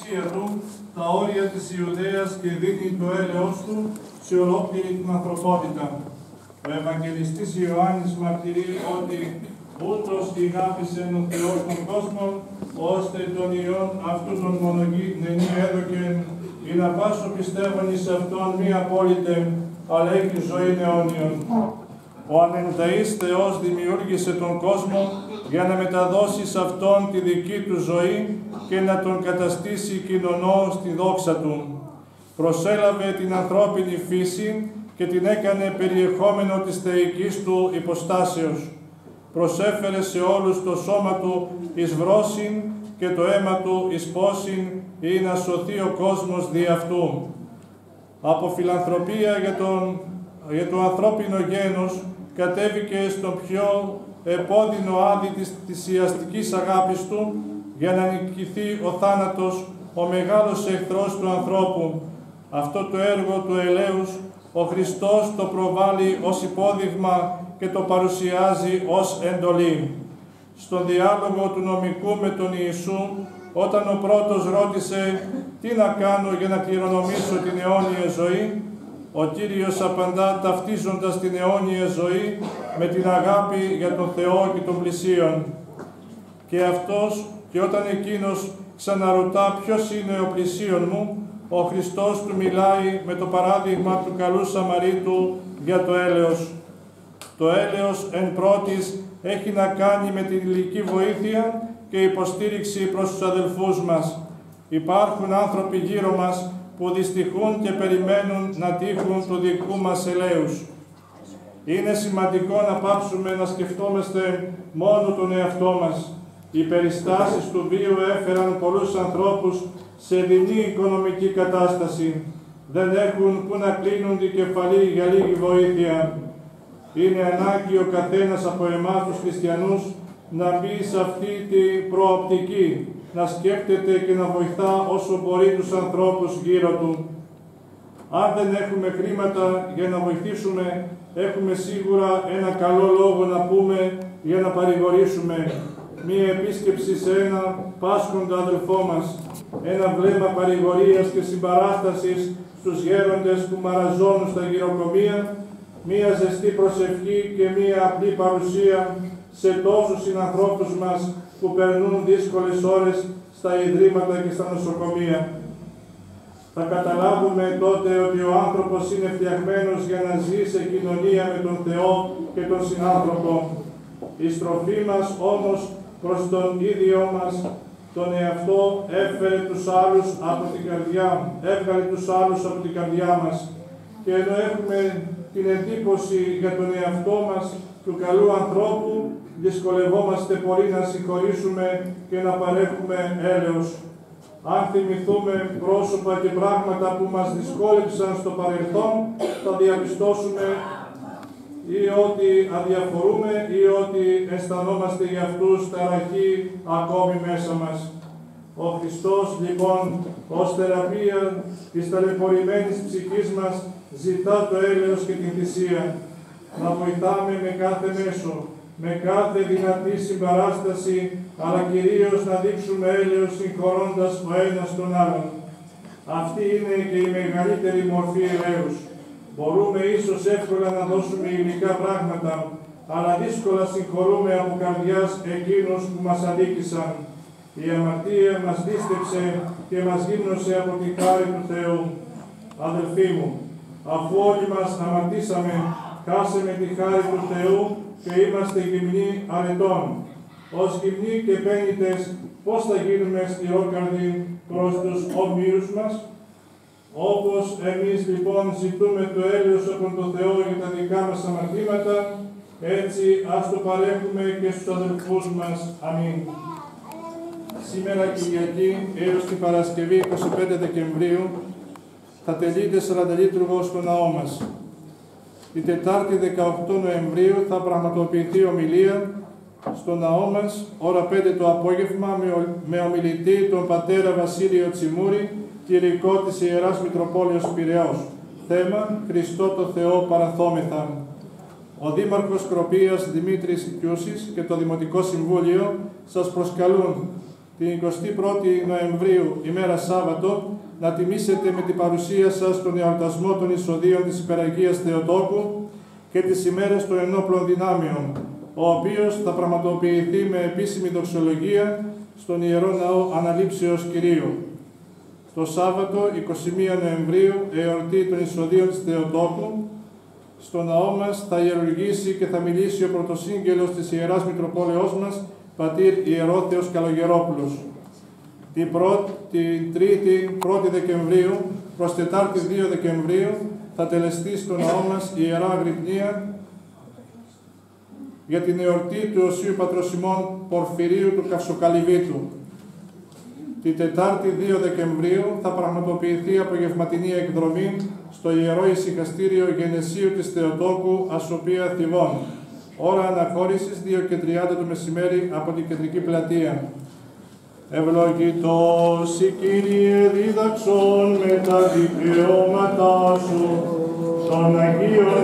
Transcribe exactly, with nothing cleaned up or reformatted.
εξουσία του τα όρια της Ιουδαίας και δίνει το έλεος του σε ολόκληρη την ανθρωπότητα. Ο Ευαγγελιστής Ιωάννης μαρτυρεί ότι ούτως ηγάπησεν ο Θεός τον κόσμο, ώστε τον Υιόν αυτού τον μονογέννη έδωκεν, ή να πάσο πιστεύων εις αυτόν μη απόλυτε, αλλά έχει ζωή αιώνιον. Ο ανενταής Θεός δημιούργησε τον κόσμο για να μεταδώσει σε αυτόν τη δική του ζωή και να τον καταστήσει κοινωνό στη δόξα του. Προσέλαβε την ανθρώπινη φύση και την έκανε περιεχόμενο της θεϊκής του υποστάσεως. Προσέφερε σε όλους το σώμα του εις βρόσιν και το αίμα του εις πόσιν, ή να σωθεί ο κόσμος δι' αυτού. Από φιλανθρωπία για, τον, για το ανθρώπινο γένος κατέβηκε στον πιο επώδυνο άδη της θυσιαστικής αγάπης του, για να νικηθεί ο θάνατος, ο μεγάλος εχθρός του ανθρώπου. Αυτό το έργο του ελέους ο Χριστός το προβάλλει ως υπόδειγμα και το παρουσιάζει ως εντολή. Στον διάλογο του νομικού με τον Ιησού, όταν ο πρώτος ρώτησε «Τι να κάνω για να κληρονομήσω την αιώνια ζωή», ο Κύριος απαντά ταυτίζοντας την αιώνια ζωή με την αγάπη για τον Θεό και τον πλησίον. Και αυτός, και όταν εκείνος ξαναρωτά ποιος είναι ο πλησίον μου, ο Χριστός του μιλάει με το παράδειγμα του καλού Σαμαρίτου για το έλεος. Το έλεος εν πρώτης έχει να κάνει με την υλική βοήθεια και υποστήριξη προς τους αδελφούς μας. Υπάρχουν άνθρωποι γύρω μας που δυστυχούν και περιμένουν να τύχουν του δικού μας ελέους. Είναι σημαντικό να πάψουμε να σκεφτόμαστε μόνο τον εαυτό μας. Οι περιστάσεις του βίου έφεραν πολλούς ανθρώπους σε δεινή οικονομική κατάσταση. Δεν έχουν που να κλείνουν την κεφαλή για λίγη βοήθεια. Είναι ανάγκη ο καθένας από εμάς τους χριστιανούς να μπει σε αυτή την προοπτική, να σκέφτεται και να βοηθά όσο μπορεί τους ανθρώπους γύρω του. Αν δεν έχουμε χρήματα για να βοηθήσουμε, έχουμε σίγουρα ένα καλό λόγο να πούμε για να παρηγορήσουμε. Μία επίσκεψη σε ένα πάσχοντα αδελφό μας, ένα βλέμμα παρηγορίας και συμπαράστασης στους γέροντες που μαραζώνουν στα γυροκομεία, μία ζεστή προσευχή και μία απλή παρουσία σε τόσους συνανθρώπους μας που περνούν δύσκολες ώρες στα ιδρύματα και στα νοσοκομεία. Θα καταλάβουμε τότε ότι ο άνθρωπος είναι φτιαγμένος για να ζει σε κοινωνία με τον Θεό και τον συνάνθρωπο. Η στροφή μας όμως προς τον ίδιο μας, τον εαυτό, έφερε τους άλλους από την καρδιά, έβγαλε τους άλλους από την καρδιά μας. Και ενώ έχουμε την εντύπωση για τον εαυτό μας του καλού ανθρώπου, δυσκολευόμαστε πολύ να συγχωρήσουμε και να παρέχουμε έλεος. Αν θυμηθούμε πρόσωπα και πράγματα που μας δυσκόλεψαν στο παρελθόν, θα διαπιστώσουμε ή ότι αδιαφορούμε ή ότι αισθανόμαστε για αυτούς ταραχή ακόμη μέσα μας. Ο Χριστός, λοιπόν, ως θεραπεία της ταλαιπωρημένης ψυχής μας, ζητά το έλεος και την θυσία. Να βοηθάμε με κάθε μέσο, με κάθε δυνατή συμπαράσταση, αλλά κυρίως να δείξουμε έλεος συγχωρώντας ο ένας τον άλλον. Αυτή είναι και η μεγαλύτερη μορφή ελέους. Μπορούμε ίσως εύκολα να δώσουμε υλικά πράγματα, αλλά δύσκολα συγχωρούμε από καρδιάς εκείνους που μας αδίκησαν. Η αμαρτία μας δίστεψε και μας γύμνωσε από τη χάρη του Θεού. Αδελφοί μου, αφού όλοι μας αμαρτήσαμε, χάσαμε τη χάρη του Θεού και είμαστε γυμνοί αρετών. Ως γυμνοί και πένητες, πώς θα γίνουμε σκληρόκαρδοι προς τους ομοίους μας? Όπως εμείς λοιπόν ζητούμε το έλεος από τον Θεό για τα δικά μας αμαρτήματα, έτσι ας το παρέχουμε και στους αδελφούς μας. Αμήν. Σήμερα Κυριακή έως την Παρασκευή είκοσι πέντε Δεκεμβρίου θα τελείται σαρανταλίτουργο στο ναό μας. Την Τετάρτη δεκαοκτώ Νοεμβρίου θα πραγματοποιηθεί ομιλία στο ναό μας, ώρα πέντε το απόγευμα, με ομιλητή τον πατέρα Βασίλειο Τσιμούρη, κηρυκό της Ιεράς Μητροπόλεως Πειραιώς. Θέμα «Χριστό το Θεό παραθόμεθα». Ο Δήμαρχος Κροπίας Δημήτρης Κιούσης και το Δημοτικό Συμβούλιο σας προσκαλούν την εικοστή πρώτη Νοεμβρίου, ημέρα Σάββατο, να τιμήσετε με την παρουσία σας τον εορτασμό των εισοδίων της Υπεραγίας Θεοτόκου και τις ημέρες των ενόπλων δυνάμεων, ο οποίος θα πραγματοποιηθεί με επίσημη δοξολογία στον Ιερό Ναό Αναλήψεως Κυρίου. Το Σάββατο, εικοστή πρώτη Νοεμβρίου, εορτή των εισοδίων της Θεοτόκου, στο ναό μας θα ιερουργήσει και θα μιλήσει ο πρωτοσύγγελος της Ιεράς Μητροπόλεως μας, πατήρ Ιερόθεος Καλογερόπουλος. Την, πρώτη, την Τρίτη, πρώτη Δεκεμβρίου προς Τετάρτη δύο Δεκεμβρίου θα τελεστεί στο ναό μας η Ιερά Αγρυπνία για την εορτή του Οσίου Πατρός ημών Πορφυρίου του Καυσοκαλυβίτου. Την Τετάρτη δύο Δεκεμβρίου θα πραγματοποιηθεί απογευματινή εκδρομή στο Ιερό Ησυχαστήριο Γενεσίου της Θεοτόκου Ασοπία Θηβών. Ώρα αναχώρησης δύο και τριάντα το μεσημέρι από την Κεντρική Πλατεία. Ευλογητός η Κύριε δίδαξον με τα δικαιώματά σου, των Αγίων